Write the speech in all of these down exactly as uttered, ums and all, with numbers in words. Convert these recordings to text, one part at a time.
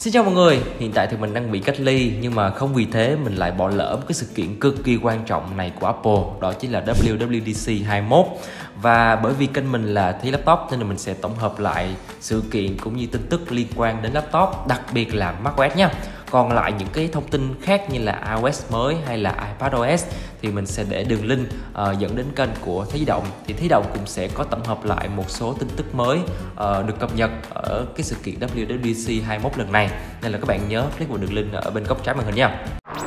Xin chào mọi người, hiện tại thì mình đang bị cách ly nhưng mà không vì thế mình lại bỏ lỡ một cái sự kiện cực kỳ quan trọng này của Apple, đó chính là W W D C hai mốt. Và bởi vì kênh mình là Thế Laptop nên là mình sẽ tổng hợp lại sự kiện cũng như tin tức liên quan đến laptop, đặc biệt là macOS nha. Còn lại những cái thông tin khác như là iOS mới hay là iPadOS thì mình sẽ để đường link uh, dẫn đến kênh của Thế Di Động. Thì Thế Di Động cũng sẽ có tổng hợp lại một số tin tức mới uh, được cập nhật ở cái sự kiện W W D C hai mốt lần này. Nên là các bạn nhớ click vào đường link ở bên góc trái màn hình nha.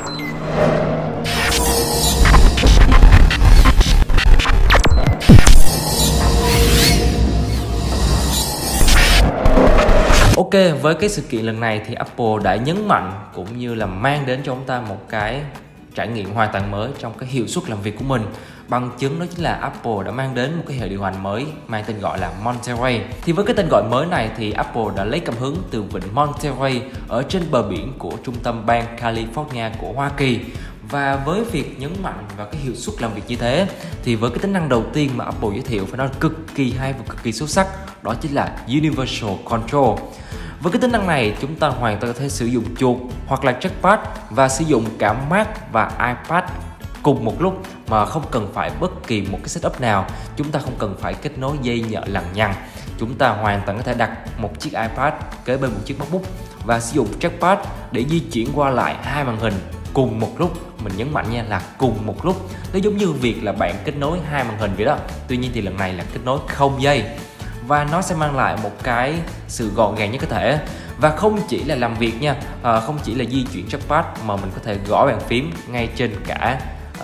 Ok, với cái sự kiện lần này thì Apple đã nhấn mạnh cũng như là mang đến cho chúng ta một cái trải nghiệm hoàn toàn mới trong cái hiệu suất làm việc của mình. Bằng chứng đó chính là Apple đã mang đến một cái hệ điều hành mới mang tên gọi là Monterey. Thì với cái tên gọi mới này thì Apple đã lấy cảm hứng từ vịnh Monterey ở trên bờ biển của trung tâm bang California của Hoa Kỳ. Và với việc nhấn mạnh vào cái hiệu suất làm việc như thế thì với cái tính năng đầu tiên mà Apple giới thiệu phải nói là cực kỳ hay và cực kỳ xuất sắc, đó chính là Universal Control. Với cái tính năng này chúng ta hoàn toàn có thể sử dụng chuột hoặc là trackpad và sử dụng cả Mac và iPad cùng một lúc mà không cần phải bất kỳ một cái setup nào. Chúng ta không cần phải kết nối dây nhợ lằng nhằng. Chúng ta hoàn toàn có thể đặt một chiếc iPad kế bên một chiếc MacBook và sử dụng trackpad để di chuyển qua lại hai màn hình cùng một lúc. Mình nhấn mạnh nha, là cùng một lúc. Nó giống như việc là bạn kết nối hai màn hình vậy đó. Tuy nhiên thì lần này là kết nối không dây và nó sẽ mang lại một cái sự gọn gàng nhất có thể. Và không chỉ là làm việc nha, à, không chỉ là di chuyển trackpad mà mình có thể gõ bàn phím ngay trên cả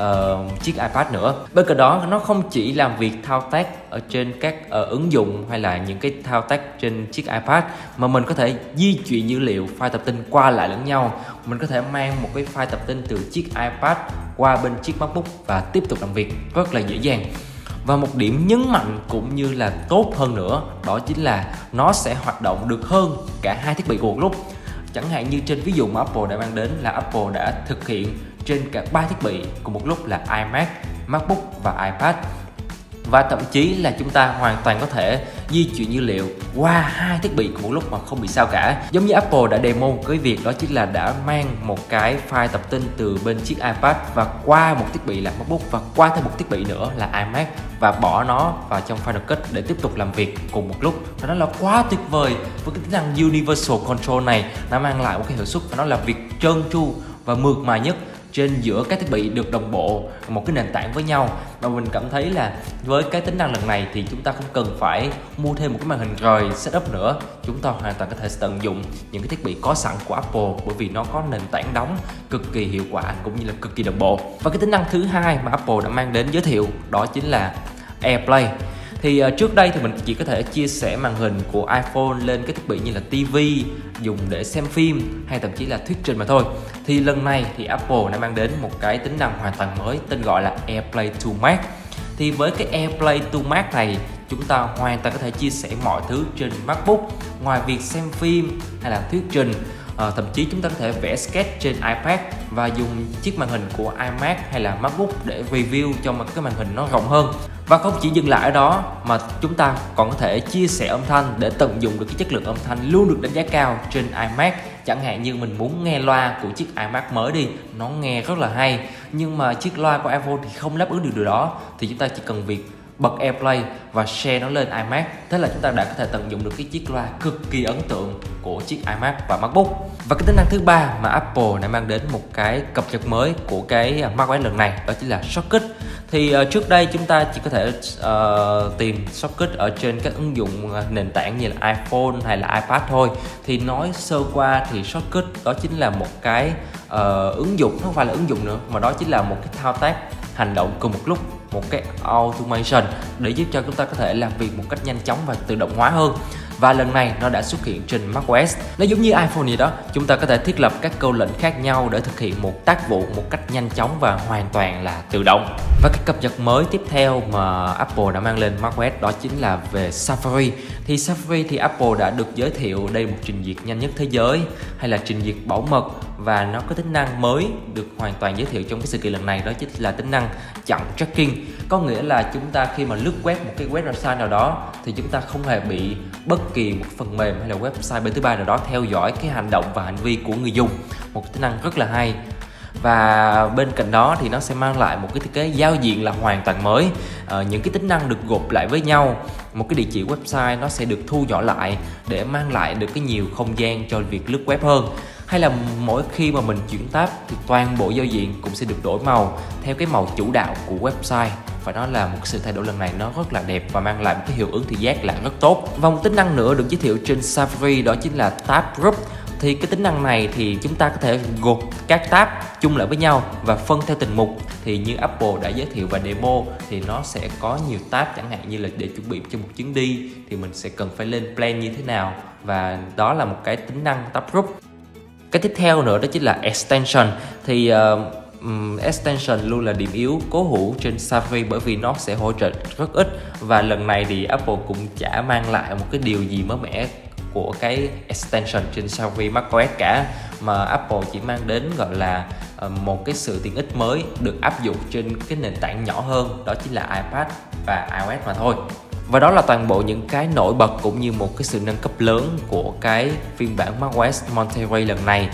uh, chiếc iPad nữa. Bên cạnh đó nó không chỉ làm việc thao tác ở trên các uh, ứng dụng hay là những cái thao tác trên chiếc iPad mà mình có thể di chuyển dữ liệu file tập tin qua lại lẫn nhau. Mình có thể mang một cái file tập tin từ chiếc iPad qua bên chiếc MacBook và tiếp tục làm việc rất là dễ dàng. Và một điểm nhấn mạnh cũng như là tốt hơn nữa, đó chính là nó sẽ hoạt động được hơn cả hai thiết bị cùng một lúc. Chẳng hạn như trên ví dụ mà Apple đã mang đến là Apple đã thực hiện trên cả ba thiết bị cùng một lúc là iMac, MacBook và iPad. Và thậm chí là chúng ta hoàn toàn có thể di chuyển dữ liệu qua hai thiết bị cùng một lúc mà không bị sao cả. Giống như Apple đã demo cái việc đó chính là đã mang một cái file tập tin từ bên chiếc iPad và qua một thiết bị là MacBook và qua thêm một thiết bị nữa là iMac và bỏ nó vào trong Final Cut để tiếp tục làm việc cùng một lúc. Và nó là quá tuyệt vời. Với cái tính năng Universal Control này, nó mang lại một cái hiệu suất và nó là việc trơn tru và mượt mà nhất trên giữa các thiết bị được đồng bộ một cái nền tảng với nhau. Và mình cảm thấy là với cái tính năng lần này thì chúng ta không cần phải mua thêm một cái màn hình rời setup nữa. Chúng ta hoàn toàn có thể tận dụng những cái thiết bị có sẵn của Apple bởi vì nó có nền tảng đóng cực kỳ hiệu quả cũng như là cực kỳ đồng bộ. Và cái tính năng thứ hai mà Apple đã mang đến giới thiệu đó chính là AirPlay. Thì uh, trước đây thì mình chỉ có thể chia sẻ màn hình của iPhone lên các thiết bị như là ti vi, dùng để xem phim hay thậm chí là thuyết trình mà thôi. Thì lần này thì Apple đã mang đến một cái tính năng hoàn toàn mới tên gọi là AirPlay to Mac. Thì với cái AirPlay to Mac này, chúng ta hoàn toàn có thể chia sẻ mọi thứ trên MacBook. Ngoài việc xem phim hay là thuyết trình, à, thậm chí chúng ta có thể vẽ sketch trên iPad và dùng chiếc màn hình của iMac hay là MacBook để review cho một cái màn hình nó rộng hơn. Và không chỉ dừng lại ở đó mà chúng ta còn có thể chia sẻ âm thanh để tận dụng được cái chất lượng âm thanh luôn được đánh giá cao trên iMac. Chẳng hạn như mình muốn nghe loa của chiếc iMac mới đi, nó nghe rất là hay, nhưng mà chiếc loa của iPhone thì không đáp ứng được điều đó, thì chúng ta chỉ cần việc bật AirPlay và share nó lên iMac. Thế là chúng ta đã có thể tận dụng được cái chiếc loa cực kỳ ấn tượng của chiếc iMac và MacBook. Và cái tính năng thứ ba mà Apple đã mang đến một cái cập nhật mới của cái macOS lần này đó chính là Shortcut. Thì uh, trước đây chúng ta chỉ có thể uh, tìm Shortcut ở trên các ứng dụng nền tảng như là iPhone hay là iPad thôi. Thì nói sơ qua thì Shortcut đó chính là một cái uh, ứng dụng, không phải là ứng dụng nữa mà đó chính là một cái thao tác hành động cùng một lúc, một cái automation để giúp cho chúng ta có thể làm việc một cách nhanh chóng và tự động hóa hơn. Và lần này nó đã xuất hiện trên macOS. Nó giống như iPhone vậy đó, chúng ta có thể thiết lập các câu lệnh khác nhau để thực hiện một tác vụ một cách nhanh chóng và hoàn toàn là tự động. Và cái cập nhật mới tiếp theo mà Apple đã mang lên macOS đó chính là về Safari. Thì Safari thì Apple đã được giới thiệu đây một trình duyệt nhanh nhất thế giới hay là trình duyệt bảo mật và nó có tính năng mới được hoàn toàn giới thiệu trong cái sự kiện lần này, đó chính là tính năng chặn tracking. Có nghĩa là chúng ta khi mà lướt web một cái website nào đó thì chúng ta không hề bị bất kỳ một phần mềm hay là website bên thứ ba nào đó theo dõi cái hành động và hành vi của người dùng. Một tính năng rất là hay. Và bên cạnh đó thì nó sẽ mang lại một cái thiết kế giao diện là hoàn toàn mới. à, Những cái tính năng được gộp lại với nhau. Một cái địa chỉ website nó sẽ được thu nhỏ lại để mang lại được cái nhiều không gian cho việc lướt web hơn. Hay là mỗi khi mà mình chuyển tab thì toàn bộ giao diện cũng sẽ được đổi màu theo cái màu chủ đạo của website. Phải nói là một sự thay đổi lần này nó rất là đẹp và mang lại một cái hiệu ứng thị giác là rất tốt. Và một tính năng nữa được giới thiệu trên Safari đó chính là Tab Group. Thì cái tính năng này thì chúng ta có thể gộp các tab chung lại với nhau và phân theo từng mục. Thì như Apple đã giới thiệu và demo thì nó sẽ có nhiều tab, chẳng hạn như là để chuẩn bị cho một chuyến đi thì mình sẽ cần phải lên plan như thế nào, và đó là một cái tính năng Tab Group. Cái tiếp theo nữa đó chính là Extension. Thì uh, um, Extension luôn là điểm yếu cố hữu trên Safari bởi vì nó sẽ hỗ trợ rất ít, và lần này thì Apple cũng chả mang lại một cái điều gì mới mẻ của cái extension trên Safari macOS cả, mà Apple chỉ mang đến gọi là một cái sự tiện ích mới được áp dụng trên cái nền tảng nhỏ hơn, đó chính là iPad và iOS mà thôi. Và đó là toàn bộ những cái nổi bật cũng như một cái sự nâng cấp lớn của cái phiên bản macOS Monterey lần này.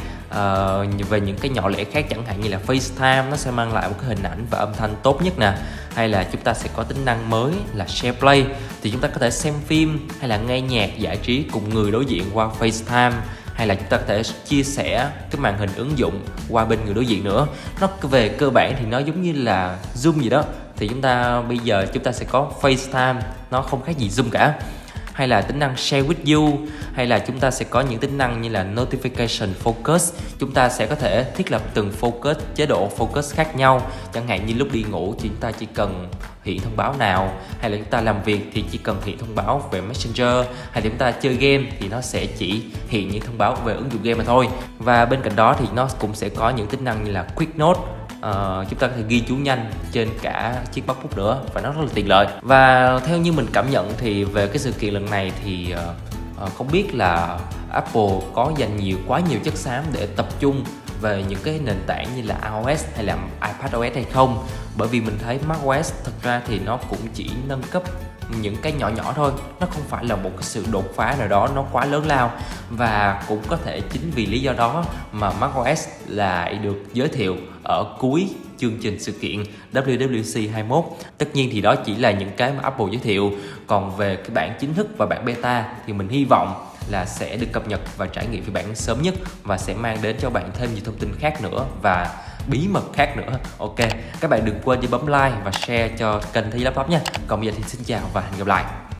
Uh, về những cái nhỏ lẻ khác, chẳng hạn như là FaceTime nó sẽ mang lại một cái hình ảnh và âm thanh tốt nhất nè, hay là chúng ta sẽ có tính năng mới là SharePlay, thì chúng ta có thể xem phim hay là nghe nhạc giải trí cùng người đối diện qua FaceTime, hay là chúng ta có thể chia sẻ cái màn hình ứng dụng qua bên người đối diện nữa. Nó về cơ bản thì nó giống như là Zoom gì đó, thì chúng ta bây giờ chúng ta sẽ có FaceTime, nó không khác gì Zoom cả. Hay là tính năng Share with you, hay là chúng ta sẽ có những tính năng như là Notification Focus. Chúng ta sẽ có thể thiết lập từng focus, chế độ focus khác nhau. Chẳng hạn như lúc đi ngủ thì chúng ta chỉ cần hiện thông báo nào, hay là chúng ta làm việc thì chỉ cần hiện thông báo về Messenger, hay là chúng ta chơi game thì nó sẽ chỉ hiện những thông báo về ứng dụng game mà thôi. Và bên cạnh đó thì nó cũng sẽ có những tính năng như là Quick Note. Uh, chúng ta có thể ghi chú nhanh trên cả chiếc MacBook nữa, và nó rất là tiện lợi. Và theo như mình cảm nhận thì về cái sự kiện lần này thì uh, uh, không biết là Apple có dành nhiều quá nhiều chất xám để tập trung về những cái nền tảng như là iOS hay là iPadOS hay không. Bởi vì mình thấy macOS thật ra thì nó cũng chỉ nâng cấp những cái nhỏ nhỏ thôi, nó không phải là một cái sự đột phá nào đó nó quá lớn lao. Và cũng có thể chính vì lý do đó mà macOS lại được giới thiệu ở cuối chương trình sự kiện W W D C hai mươi mốt. Tất nhiên thì đó chỉ là những cái mà Apple giới thiệu, còn về cái bản chính thức và bản beta thì mình hy vọng là sẽ được cập nhật và trải nghiệm phiên bản sớm nhất, và sẽ mang đến cho bạn thêm nhiều thông tin khác nữa và bí mật khác nữa. Ok, các bạn đừng quên đi bấm like và share cho kênh Thế Giới Laptop nha. Còn bây giờ thì xin chào và hẹn gặp lại.